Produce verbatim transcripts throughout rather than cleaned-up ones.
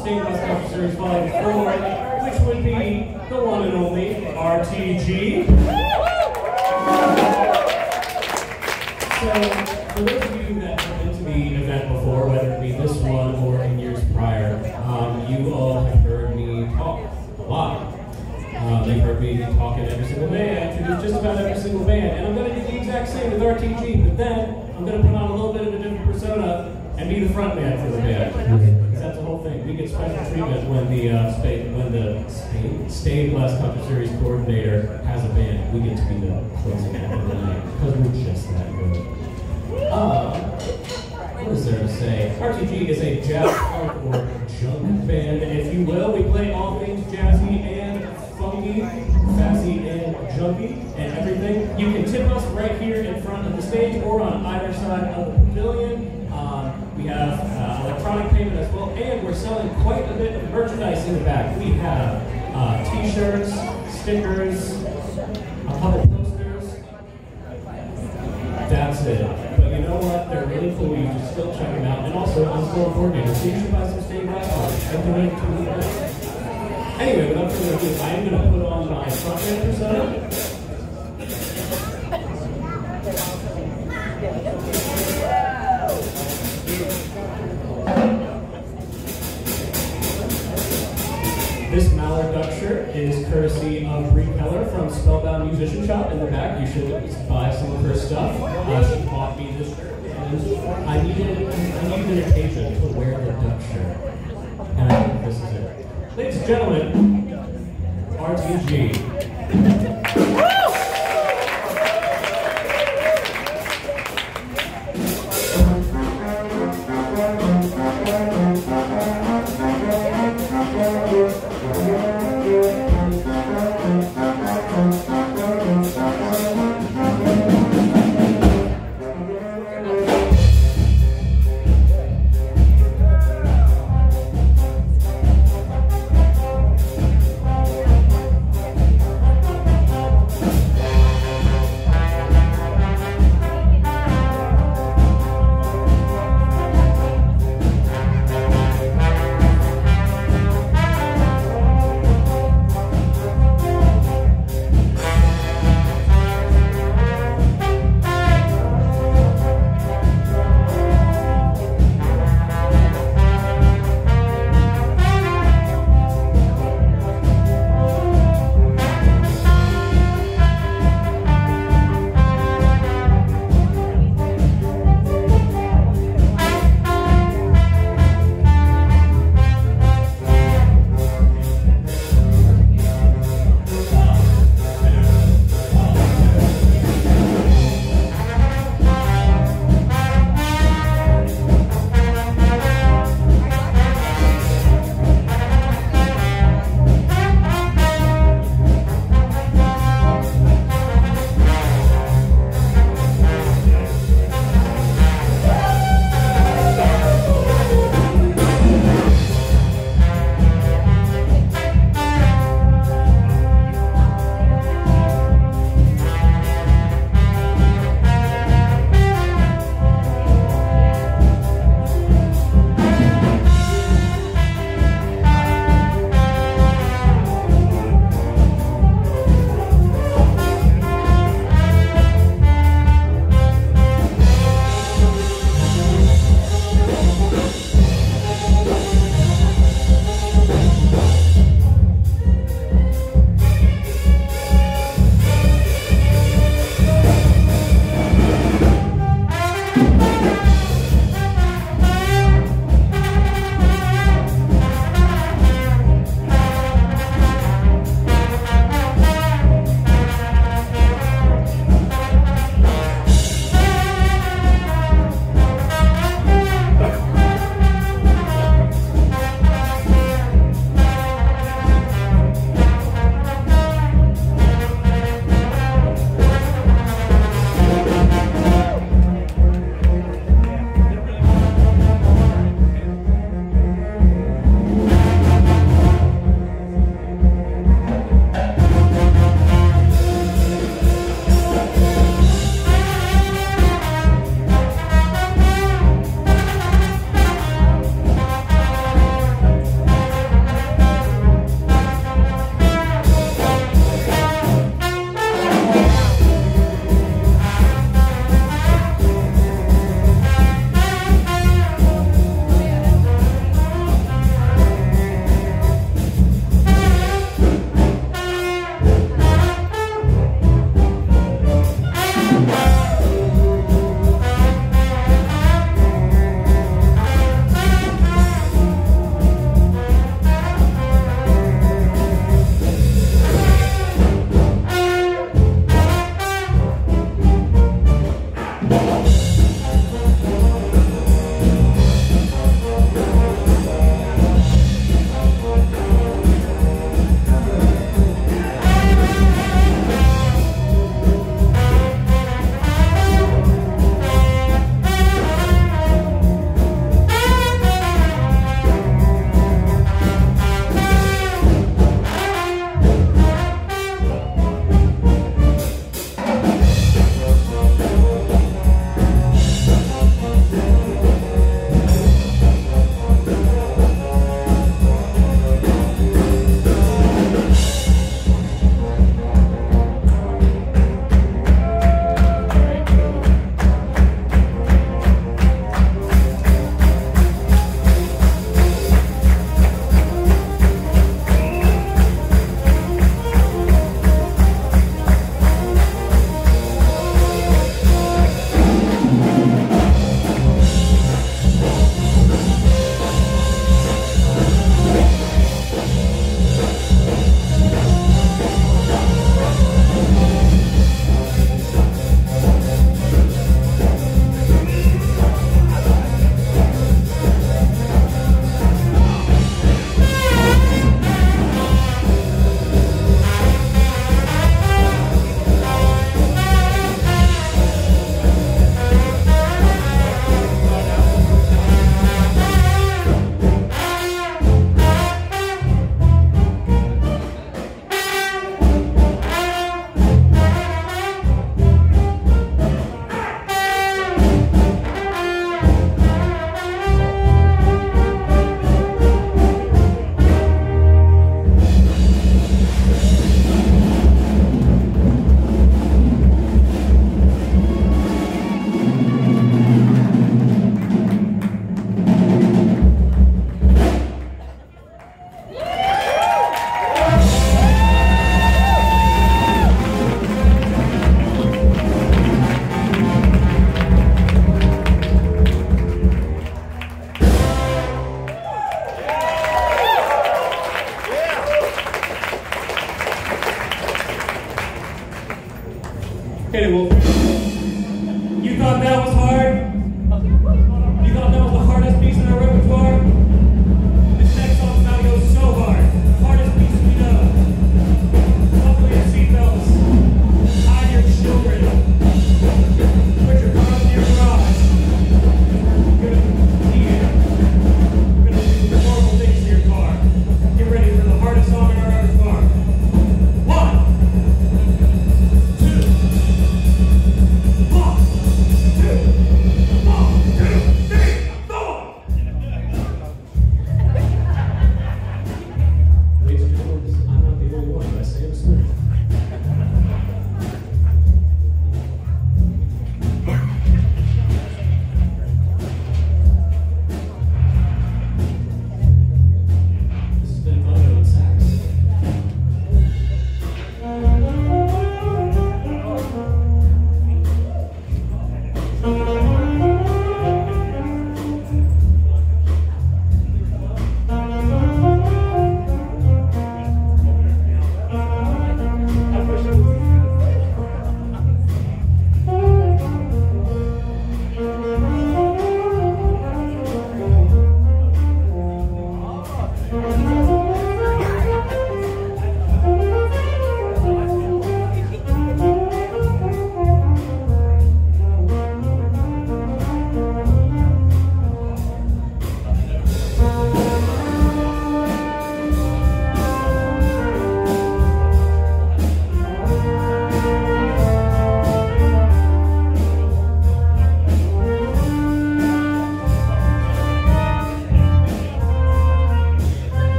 State West Country Series Volume four, which would be the one and only R T G. So, for those of you that have been to the event before, whether it be this one or in years prior, um, you all have heard me talk a lot. Um, you've heard me talk in every single band. I introduced just about every single band, and I'm going to do the exact same with R T G, but then I'm going to put on a little bit of a different persona and be the front man for the band. Because that's the whole thing. We get special treatment when the uh, state, when the state, state West Country Series coordinator has a band. We get to be the closing act of the night because we're just that good. Uh, what is there to say? R T G is a jazz funk or junk band, if you will. We play all things jazzy and funky, sassy and junky, and everything. You can tip us right here in front of the stage or on either side of the pavilion. Um, we have uh, electronic payment as well, and we're selling quite a bit of merchandise in the back. We have uh, t-shirts, stickers, a couple posters. That's it. But you know what? They're really cool. You should still check them out. And also, I'm store coordinator, so you should buy some state rights cards. I'm doing it to the event. Anyway, without further ado, I am going to put on my frontman persona. This Mallard duck shirt is courtesy of Brie Keller from Spellbound Musician Shop in the back. You should buy some of her stuff. Uh, she bought me this shirt, and I needed, I needed an occasion to wear the duck shirt. And I think this is it. Ladies and gentlemen, R T G.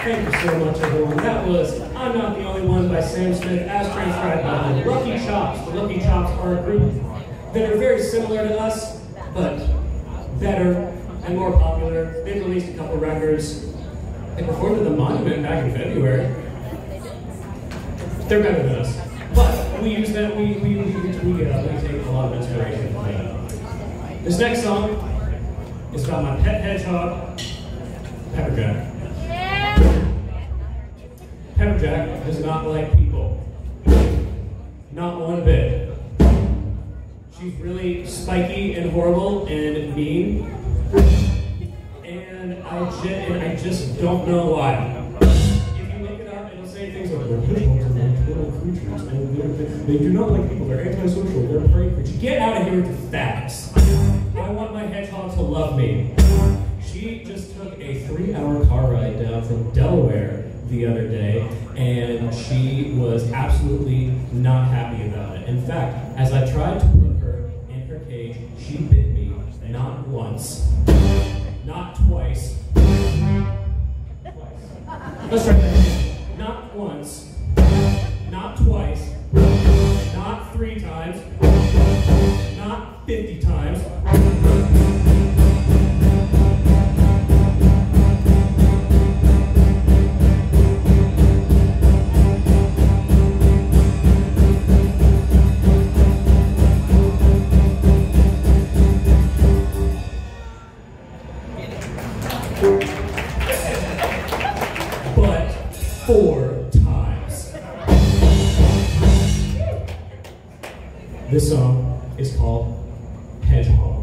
Thank you so much, everyone. That was I'm Not the Only One by Sam Smith, as transcribed by the Lucky Chops. The Lucky Chops are a group that are very similar to us, but better and more popular. They've released a couple records. They performed at the Monument back in February. They're better than us. But we use them, we, we, we, we, uh, we take a lot of inspiration from them. This next song is about my pet hedgehog, Pepperjack. Pepperjack does not like people. Not one bit. She's really spiky and horrible and mean. And I, just, and I just don't know why. If you look it up, it'll say things like, well, hedgehogs are like little creatures, and they do not like people, they're antisocial, they're prey creatures. Get out of here with the facts. I want my hedgehog to love me. She just took a three-hour car ride down from Delaware the other day, and she was absolutely not happy about it. In fact, as I tried to put her in her cage, she bit me not once, not twice. Twice. Let's try that. Not once, not twice, not three times, not fifty times. Four times. This song is called Hedgehonk.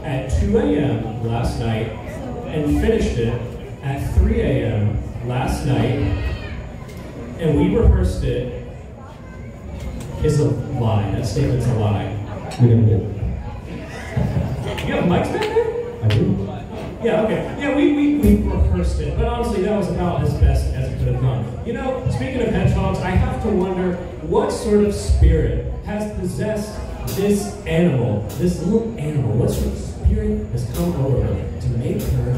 at two A M last night and finished it at three A M last night, and we rehearsed it, is a lie. That statement's a lie. We didn't do it. You have mics back there? I do. Yeah, okay. Yeah, we, we, we rehearsed it, but honestly, that was about as best as it could have gone. You know, speaking of hedgehogs, I have to wonder what sort of spirit has possessed this animal, this little animal. What sort of spirit has come over her to make her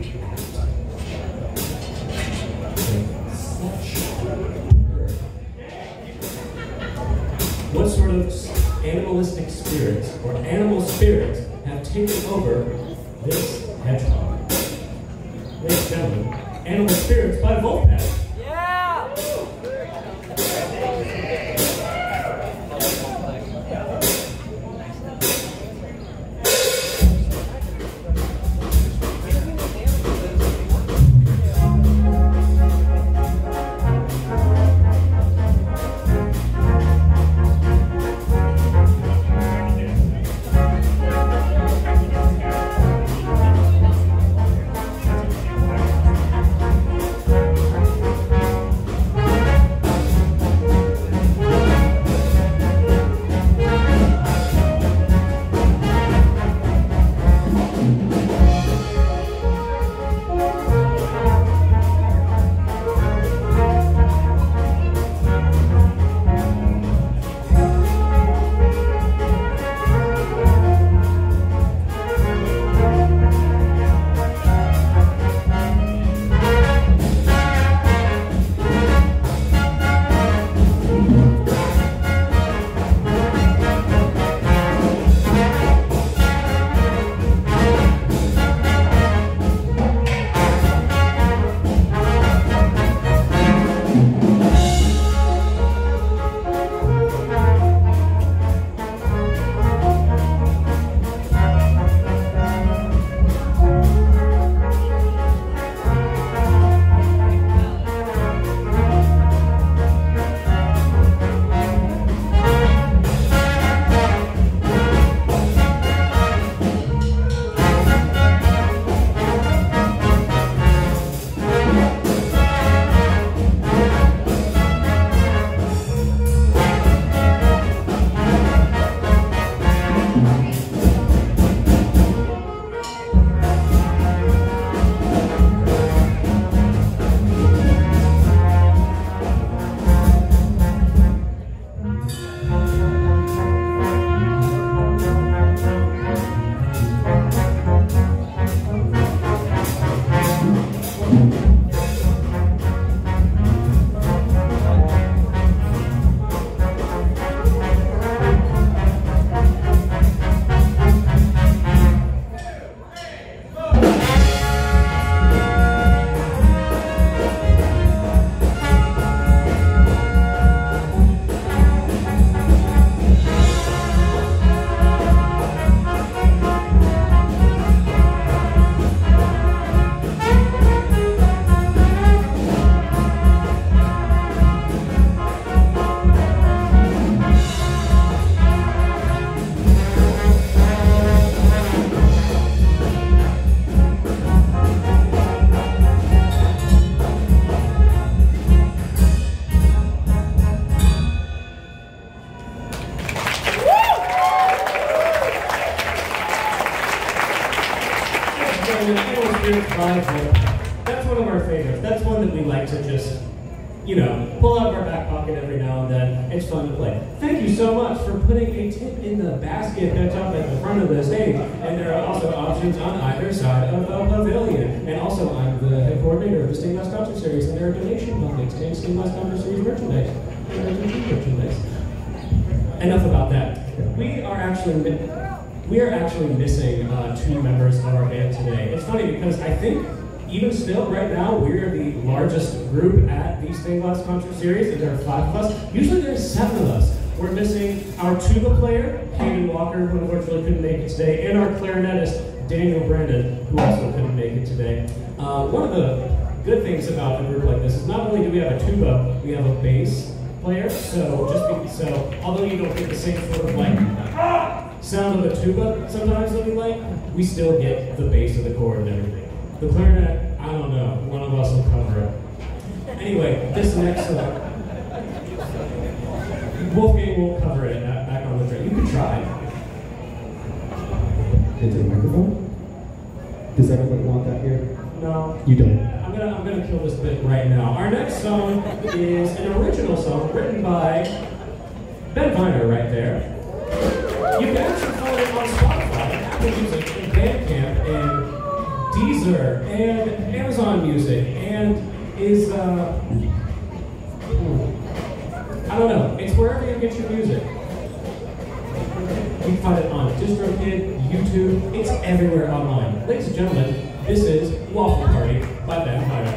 such a bird? What sort of animalistic spirits or animal spirits have taken over this hedgehog? Ladies and gentlemen, Animal Spirits by Vulfpeck. Yeah! That's one of our favorites. That's one that we like to just, you know, pull out of our back pocket every now and then. It's fun to play. Thank you so much for putting a tip in the basket that's up at the front of the stage. And there are also options on either side of the pavilion. And also, I'm the head coordinator of the Stained Glass Concert Series, and there are donation buckets and Stained Glass Concert Series merchandise. And R T G merchandise. Enough about that. We are actually we are actually missing uh, two members of our band today. It's funny because I think even still right now we're the largest group at the Stained Glass Concert Series, and there are five of us. Usually there's seven of us. We're missing our tuba player, Hayden Walker, who unfortunately couldn't make it today, and our clarinetist, Daniel Brandon, who also couldn't make it today. Uh, one of the good things about a group like this is not only do we have a tuba, we have a bass player. So just be, so although you don't get the same sort of like ah! sound of a tuba sometimes that we like, we still get the bass of the chord and everything. The clarinet, I don't know, one of us will cover it. Anyway, this next song, Wolfgang will cover it back on the track. You can try. Into the microphone? Does everybody want that here? No. You don't. I'm gonna I'm gonna kill this bit right now. Our next song is an original song written by Ben Viner right there. You can actually find it on Spotify, Apple Music, and Bandcamp, and Deezer, and Amazon Music, and is uh I don't know. It's wherever you get your music. You can find it on DistroKid, YouTube. It's everywhere online. Ladies and gentlemen, this is Waffle Party by Ben Viner.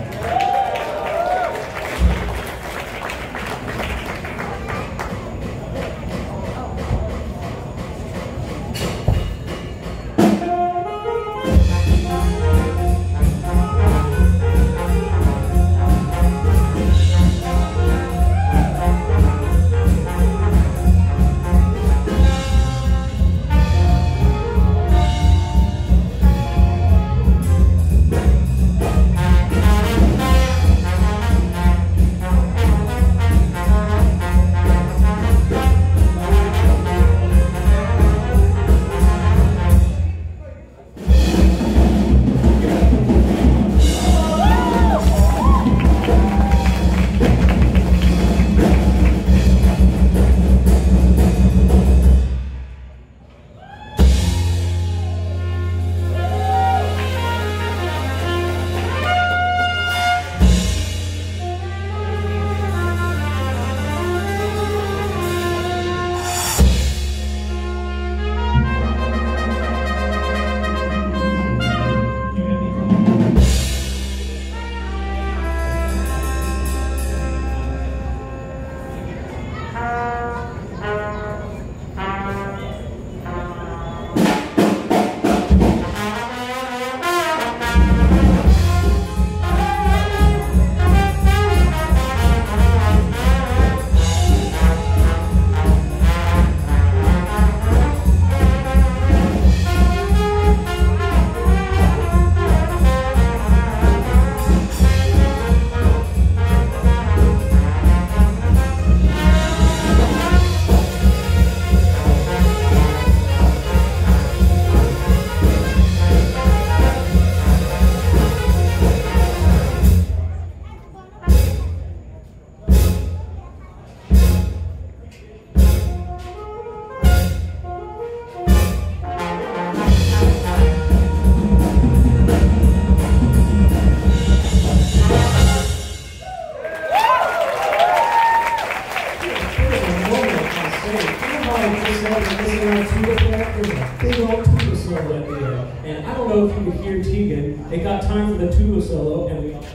And I don't know if you could hear Tegan. It got time for the tuba solo, and we.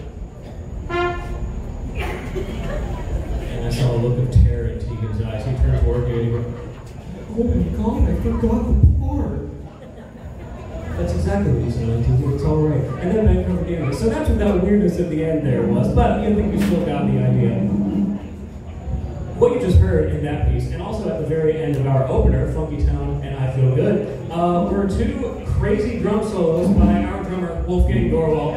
And I saw a look of terror in Tegan's eyes. He turned toward me and he went, "Oh my God, I forgot the part." That's exactly what he said. It's all right. And then I covered the end. So that's what that weirdness at the end there was. But I think we still got the idea. What you just heard in that piece, and also at the very end of our opener, Funkytown and I Feel Good, uh, were two crazy drum solos by our drummer, Wolfgang Dorwald.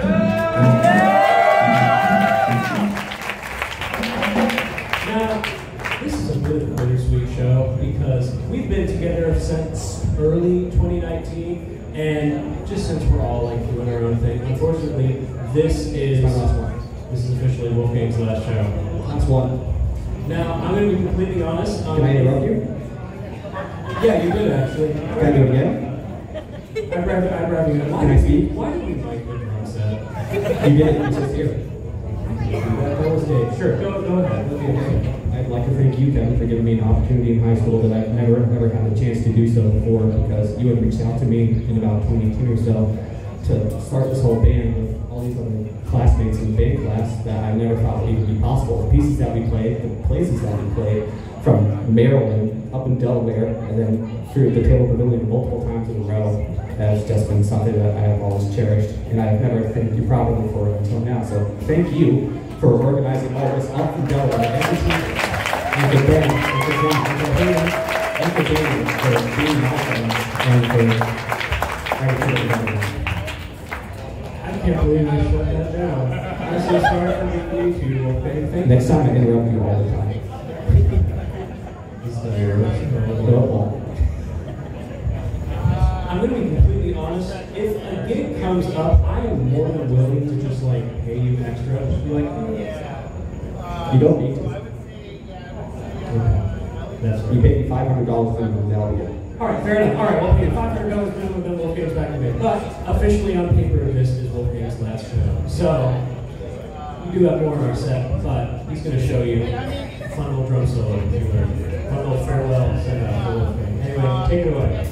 Now, this is a bit of a bittersweet show because we've been together since early twenty nineteen, and just since we're all like doing our own thing, unfortunately, this is my last one. This is officially Wolfgang's last show. Last one. Now, I'm going to be completely honest. Um, Can I interrupt you? Yeah, you did actually. Can I do it again? I'd rather, I'd rather you. Why Can I speak? Why did we mic the drum set? You did it, you just here. That, that was Dave. Sure, go, go ahead. Let's get it. I'd like to thank you, Kevin, for giving me an opportunity in high school that I've never, ever had a chance to do so before, because you had reached out to me in about twenty eighteen or so to start this whole band with all these other classmates in the band class that I never thought would even be possible. The pieces that we played, the places that we played, from Maryland up in Delaware, and then through the Taylor Pavilion multiple times in a row, has just been something that I have always cherished, and I've never thanked you properly for it until now. So thank you for organizing all this up from Delaware every season. And the band, and the band, and the band, and for being, for being awesome, and for trying to keep it together. I can't believe I shut that down. I'm so sorry for being you two, okay? Thank Next time I interrupt you all the time. He's still here. No. I'm going to be completely honest. If a gig comes up, I am more than willing to just like pay you extra. Just be like, oh, You don't need to. okay. That's right. You pay me five hundred dollars for the medallion. Alright, fair enough. Alright, we'll pay five hundred dollars minimum, then Wolfgang's back to me. But officially on paper, this is Wolfgang's last show. So, we do have more in our set, but he's going to show you a fun little drum solo. Fun little farewell send out for Wolfgang. Anyway, take it away.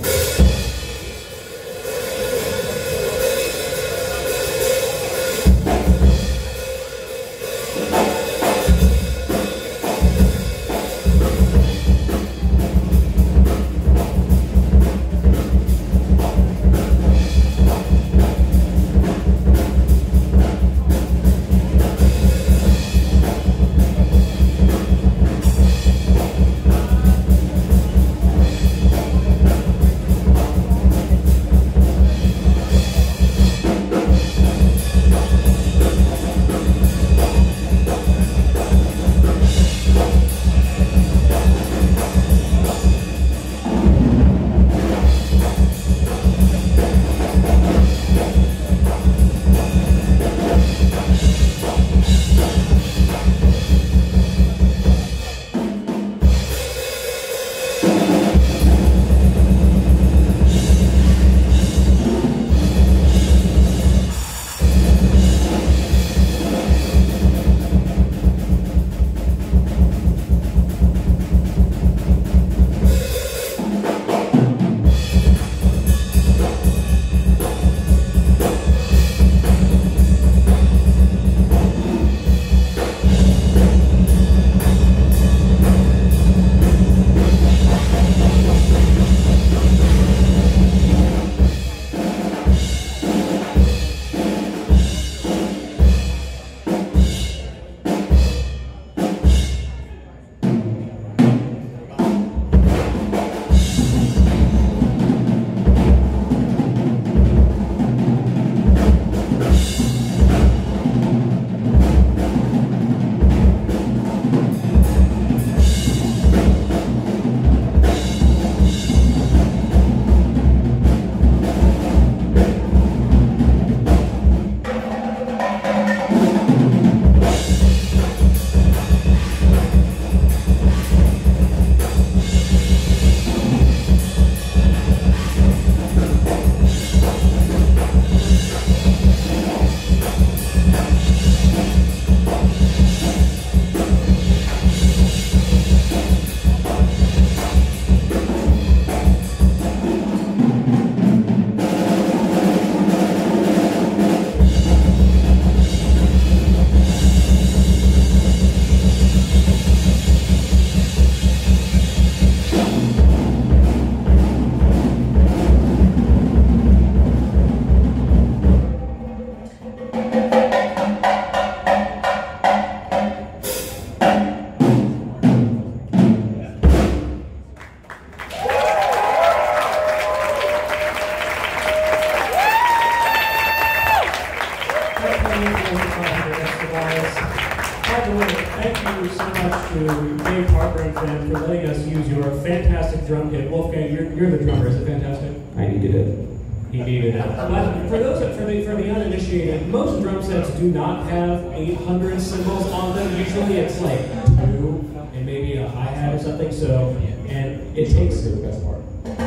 Drum kit. Wolfgang, you're, you're the drummer. Is it fantastic? I needed it. He needed it. But for those that, for the for the uninitiated, most drum sets do not have eight hundred cymbals on them. Usually it's like two and maybe a hi-hat or something. So, and it takes the best part.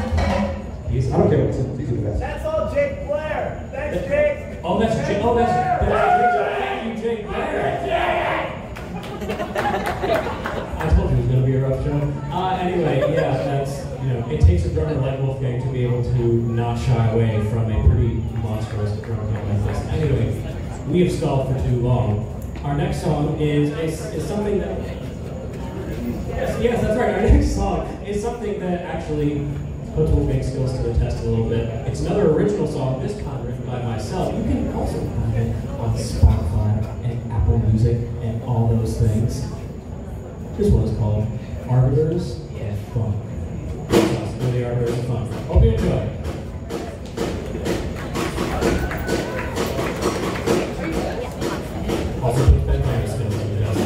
He's, I don't care what cymbals. These are the best. That's all Jake Blair. Thanks, Jake. Oh, that's Jake. Oh, that's thank you, Jake Blair. I told you it was going to be a rough show. Uh, anyway, yeah, that's, you know, it takes a drummer like Wolfgang to be able to not shy away from a pretty monstrous drum kit like this. Anyway, we have stalled for too long. Our next song is, is, is something that, yes, yes, that's right, our next song is something that actually puts Wolfgang's skills to the test a little bit. It's another original song, this time written by myself. You can also find it on Spotify and Apple Music and all those things. This one is called Arbiters of Funk. Also, put bedtime skills in the desk.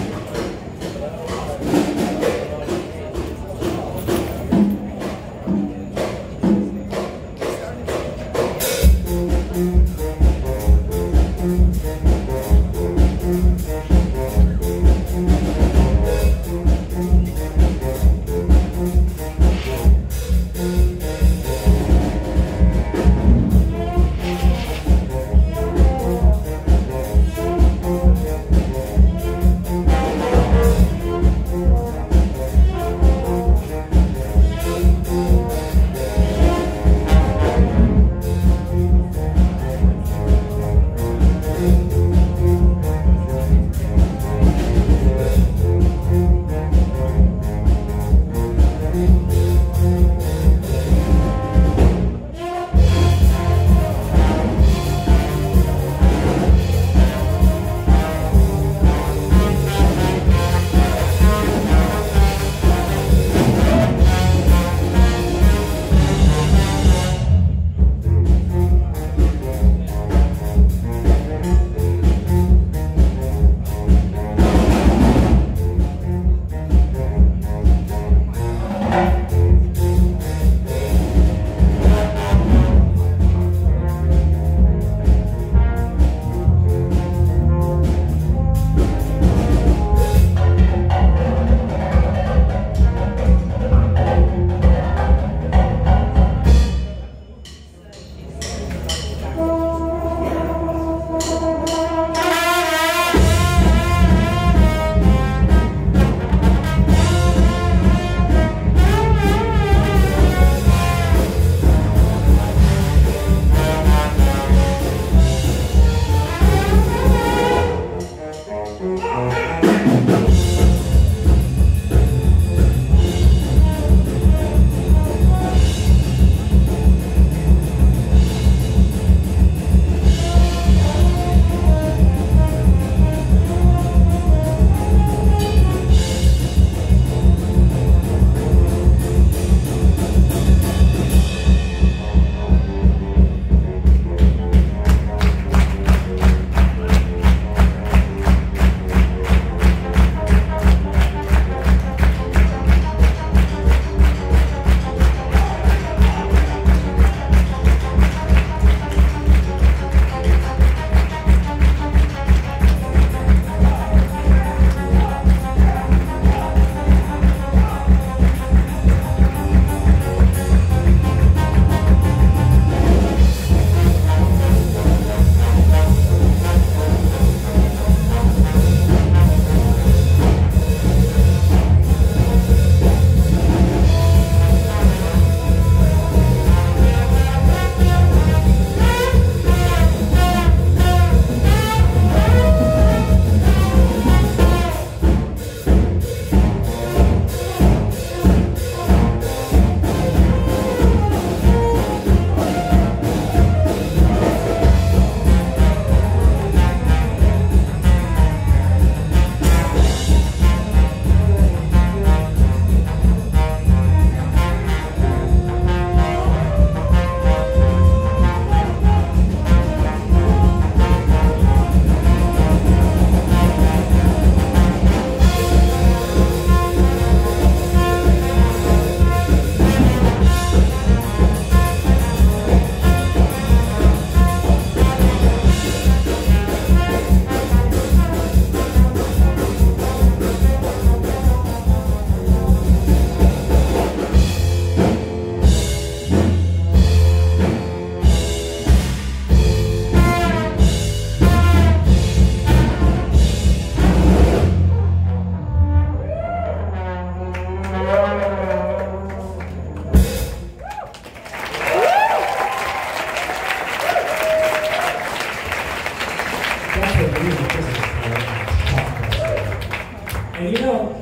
And you know,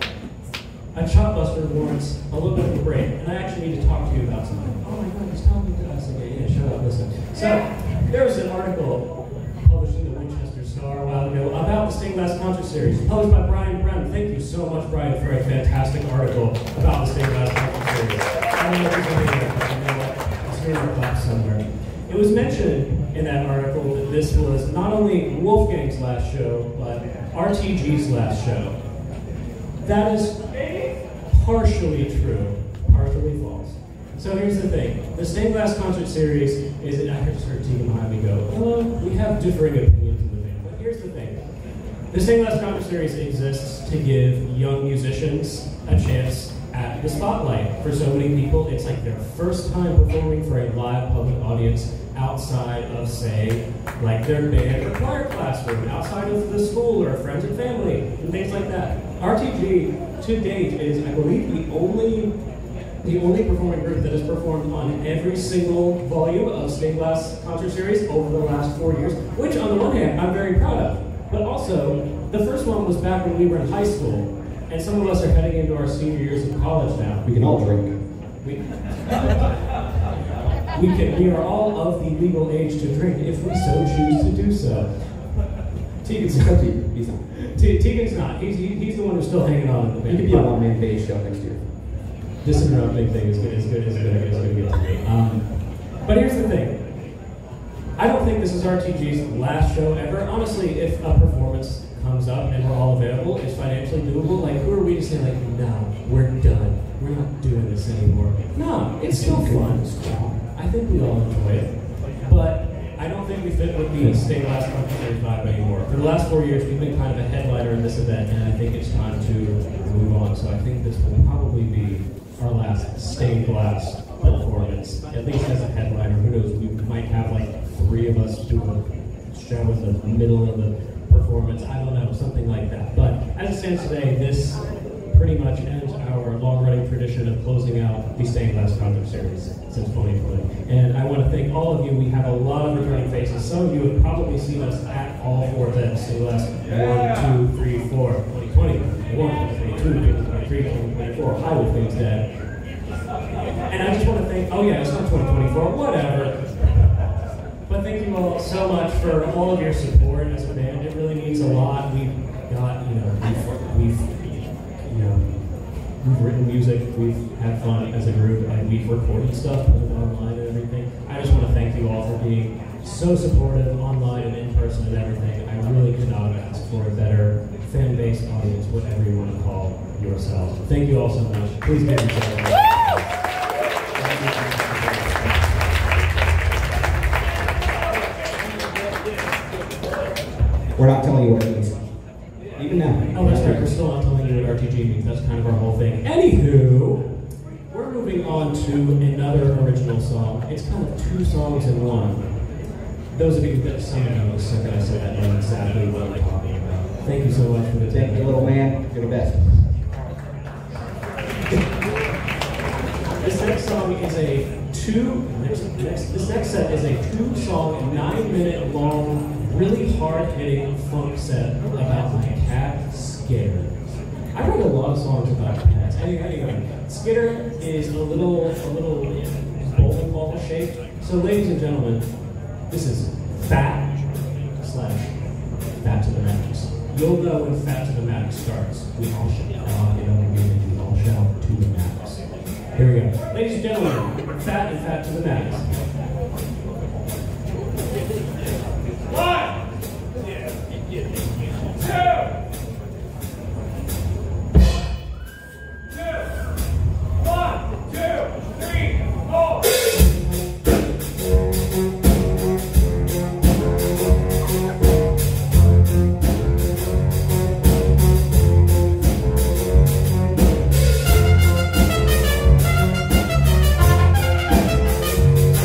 a Chopbuster warrants a little bit of a break, and I actually need to talk to you about something. Oh my God, he's talking to us again. Yeah, shut up, listen. So, there was an article published in the Winchester Star a while ago about the Stained Glass Concert Series, published by Brian Brown. Thank you so much, Brian, for a fantastic article about the Stained Glass Concert Series. I don't know if you're going to hear it, but you know what? It's here in our class somewhere. It was mentioned in that article that this was not only Wolfgang's last show, but R T G's last show. That is partially true, partially false. So here's the thing. The Stained Glass Concert Series is, I just heard Tegan behind me go, oh, we have differing opinions in the thing. But here's the thing. The Stained Glass Concert Series exists to give young musicians a chance at the spotlight. For so many people, it's like their first time performing for a live public audience outside of, say, like their band or choir classroom, outside of the school or friends and family, and things like that. R T G, to date, is, I believe, the only the only performing group that has performed on every single volume of Stained Glass Concert Series over the last four years, which, on the one hand, I'm very proud of. But also, the first one was back when we were in high school, and some of us are heading into our senior years of college now. We can all drink. We, we, can, we are all of the legal age to drink if we so choose to do so. Tegan's not. He's not. Tegan's not. He's, he, he's the one who's still hanging on in the band. He could be a one-man bass show next year. This interrupting thing is good, as good as good as going to get to me. Um, but here's the thing. I don't think this is R T G's last show ever. Honestly, if a performance comes up and we're all available, it's financially doable, like, who are we to say, like, no, we're done. We're not doing this anymore. No, it's still fun. I think we all enjoy it. But I don't think we fit with the Stained Glass Concert Series vibe anymore. For the last four years, we've been kind of a headliner in this event, and I think it's time to move on. So I think this will probably be our last Stained Glass performance, at least as a headliner. Who knows, we might have like three of us do a show in the middle of the performance. I don't know, something like that. But as it stands today, this pretty much ends our long-running tradition of closing out the Stained Glass Concert Series since twenty twenty. And I want to thank all of you. We have a lot of returning faces. Some of you have probably seen us at all four events: Stained Glass one, two, three, four, twenty twenty, twenty-one, twenty twenty-two, twenty twenty-three, twenty twenty-four. Hi, Wolfgang's Dad. And I just want to thank, oh yeah, it's not twenty twenty-four, whatever. But thank you all so much for all of your support as a band. It really means a lot. We've got, you know, we've, we've you know, we've written music, we've had fun as a group, and we've recorded stuff, put it online and everything. I just want to thank you all for being so supportive online and in person and everything. I really could not have asked for a better fan-based audience, whatever you want to call yourselves. Thank you all so much. Please give me a shout. We're not telling you what it means. Even now. Oh, that's right. We're still not telling you what R T G means. That's kind of our whole thing. Anywho, we're moving on to another original song. It's kind of two songs in one. Those of you that some of you the second I said that know exactly what I'm talking about. Thank you so much for the Thank time. you, little man. You're the best. This next song is a two. Next, next, this next set is a two-song, nine-minute-long, really hard-hitting funk set about my cat Skitter. I wrote a lot of songs about cats. Anyway, anyway, Skitter is a little, a little bowling ball shaped. So, ladies and gentlemen, this is Fat slash Fat to the Max. You'll know when Fat to the Max starts. We all shout out in our community. We all shout to the max. Here we go. Ladies and gentlemen, Fat and Fat to the Max. One, two, two, one, two, three, four. We'll be right back.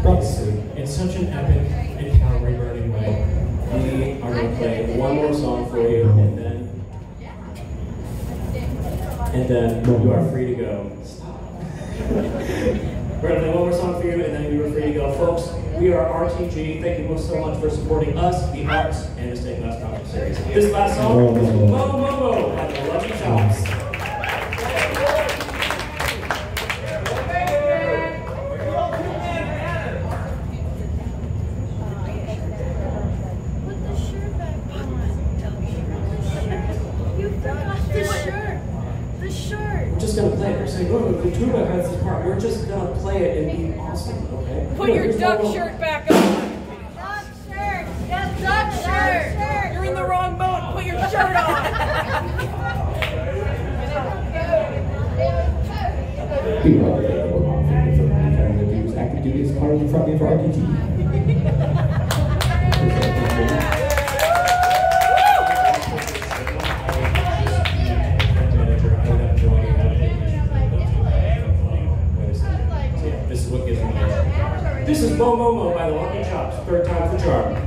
Props. In such an epic and calorie-burning way, we are going to play one more song for you, and then, and then you are free to go. Stop. We're going to play one more song for you, and then you are free to go. Folks, we are R T G. Thank you so much for supporting us, the arts, and this taking us concert series. This last song is Momo by the Lucky Chops. Gonna play it. We're saying, oh, the tuba has this part. We're just gonna play it and be awesome, okay? Put your duck shirt back on. Duck shirt. Duck, duck shirt. shirt. You're in the wrong boat. Put your shirt on. Be right back. We're on for the use active duty as part of the frontman for R T G. This is Momo by the Lucky Chops. Third time for charm.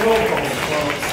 Roll call, folks.